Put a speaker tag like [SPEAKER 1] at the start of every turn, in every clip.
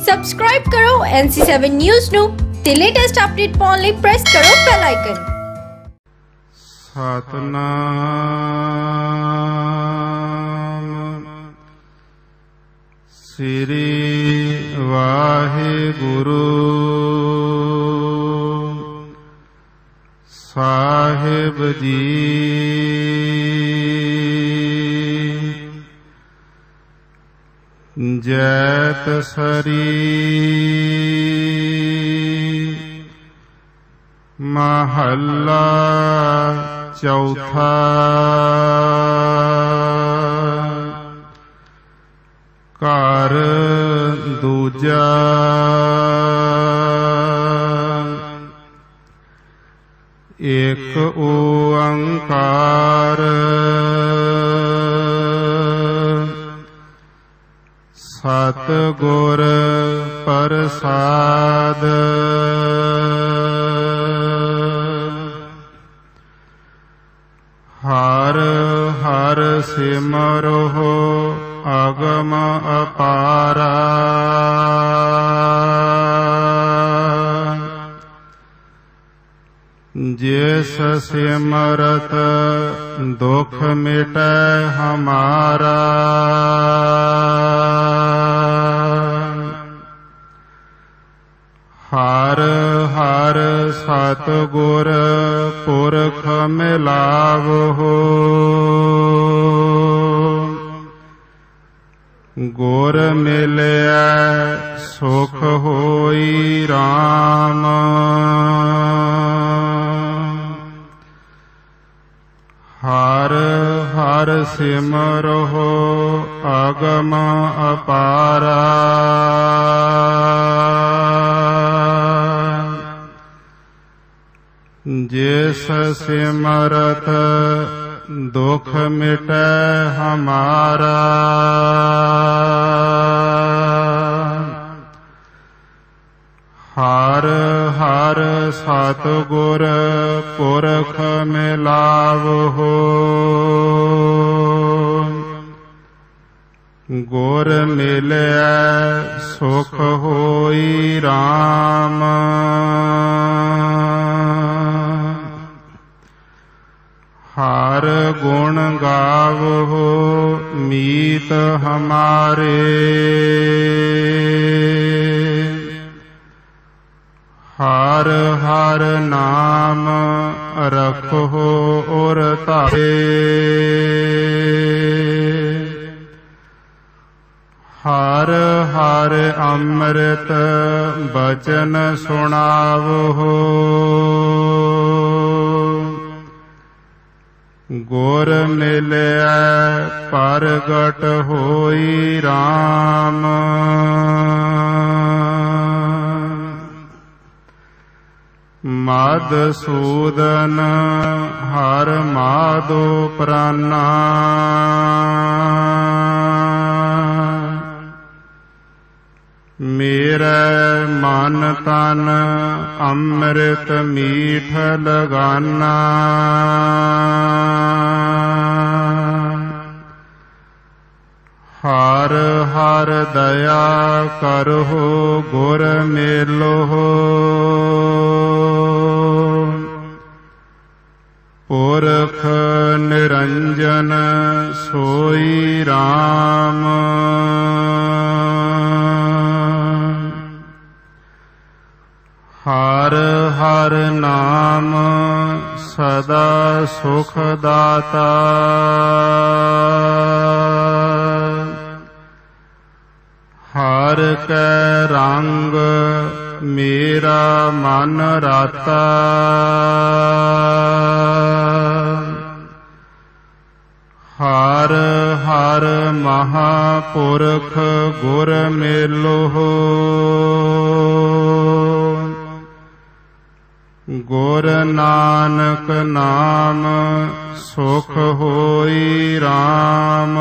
[SPEAKER 1] Subscribe ਕਰੋ NC7 news ਨੂੰ ਤੇ ਲੇਟੈਸਟ ਅਪਡੇਟ ਪਾਉਣ ਲਈ ਪ੍ਰੈਸ ਕਰੋ ਬੈਲ ਆਈਕਨ।
[SPEAKER 2] ਸਤਨਾਮ ਸ੍ਰੀ ਵਾਹਿਗੁਰੂ ਸਾਹਿਬ ਜੀ। ਜੈਤ ਸਰੀ ਮਹੱਲਾ ਚੌਥਾ। ਘਰ ਦੂਜਾ। ਏਕ ਓੰਕਾਰ ਸਤਿਗੁਰ ਪ੍ਰਸਾਦ। ਹਰ ਹਰ ਸਿਮਰੋ ਅਗਮ ਅਪਾਰਾ। ਜਿਸ ਸਿਮਰਤ ਦੁਖ ਮਿਟੈ ਹਮਾਰਾ। ਹਰ ਹਰ ਸਤਿਗੁਰ ਪੁਰਖ ਮਿਲਾਵਹੁ। ਗੁਰ ਮਿਲਿਆ ਸੁਖ ਹੋਈ ਰਾਮ। ਹਰ ਹਰ ਸਿਮਰਹੁ ਅਗਮ ਅਪਾਰਾ। ਜਿਸ ਸਿਮਰਤ ਦੁਖ ਮਿਟੈ ਹਮਾਰਾ। ਹਰ ਹਰ ਸਤਿਗੁਰ ਪੁਰਖ ਮਿਲਾਵਹੁ। ਗੁਰ ਮਿਲਿਆ ਸੁਖ ਹੋਈ ਰਾਮ। ਹਰ ਗੁਣ ਗਾਵਹੁ ਮੀਤ ਹਮਾਰੇ। ਹਰ ਹਰ ਨਾਮ ਰਖੋ ਔਰ ਧਾਰੇ। ਹਰ ਹਰ ਅੰਮ੍ਰਿਤ ਬਚਨ ਸੁਣਾਵਹੁ। ਗੁਰ ਮਿਲਿਆ ਪ੍ਰਗਟ ਹੋਈ ਰਾਮ। ਮਧੂਸੂਦਨ ਹਰ ਮਾਧੋ ਪ੍ਰਾਨਾ। ਮੇਰੇ ਮਨ ਤਨ ਅੰਮ੍ਰਿਤ ਮੀਠ ਲਗਾਨਾ। ਹਰ ਹਰ ਦਇਆ ਕਰਹੁ ਗੁਰ ਮੇਲਹੁ। ਪੁਰਖ ਨਿਰੰਜਨ ਸੋਈ ਰਾਮ। ਹਰ ਹਰ ਨਾਮ ਸਦਾ ਸੁਖ ਦਾਤਾ। ਹਰ ਕੈ ਰੰਗ ਮੇਰਾ ਮਨ ਰਾਤਾ। ਹਰ ਹਰ ਮਹਾਪੁਰਖ ਗੁਰ ਮੇਲਹੁ। ਗੁਰ ਨਾਨਕ ਨਾਮ ਸੁਖ ਹੋਈ ਰਾਮ।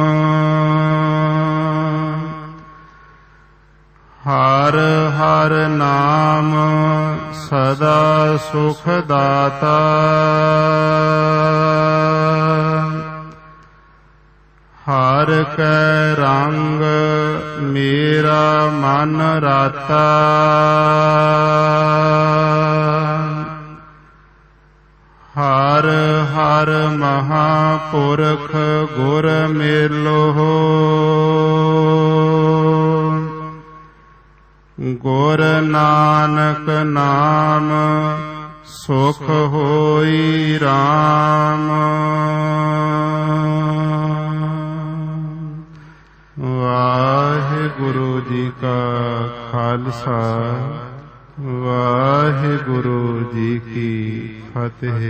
[SPEAKER 2] ਹਰ ਹਰ ਨਾਮ ਸਦਾ ਸੁਖ ਦਾਤਾ। ਹਰ ਕੈ ਰੰਗ ਮੇਰਾ ਮਨ ਰਾਤਾ, ਹਰ ਹਰ ਮਹਾਪੁਰਖ ਗੁਰ ਮੇਲੋ, ਗੁਰ ਨਾਨਕ ਨਾਮ ਸੁਖ ਹੋਈ ਰਾਮ। ਵਾਹਿਗੁਰੂ ਜੀ ਕਾ ਖਾਲਸਾ, ਵਾਹਿਗੁਰੂ ਜੀ ਕੀ ਫਤਿਹ।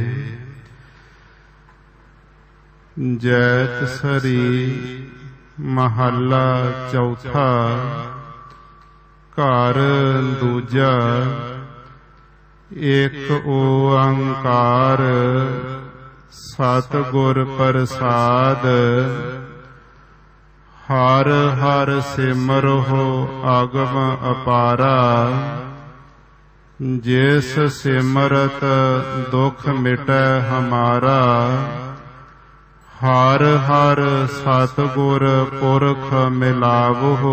[SPEAKER 2] ਜੈਤ ਸਰੀ ਮਹੱਲਾ ਚੌਥਾ। ਘਰ ਦੂਜਾ। ਏਕ ਓੰਕਾਰ ਸਤਿਗੁਰ ਪ੍ਰਸਾਦ, ਹਰ ਹਰ ਸਿਮਰਹੁ ਆਗਮ ਅਪਾਰਾ, ਜਿਸ ਸਿਮਰਤ ਦੁਖ ਮਿਟੈ ਹਮਾਰਾ। ਹਰ ਹਰ ਸਤਿਗੁਰ ਪੁਰਖ ਮਿਲਾਵਹੁ,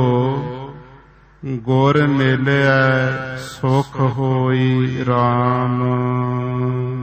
[SPEAKER 2] ਗੁਰ ਮਿਲਿਆ ਸੁਖ ਹੋਈ ਰਾਮ।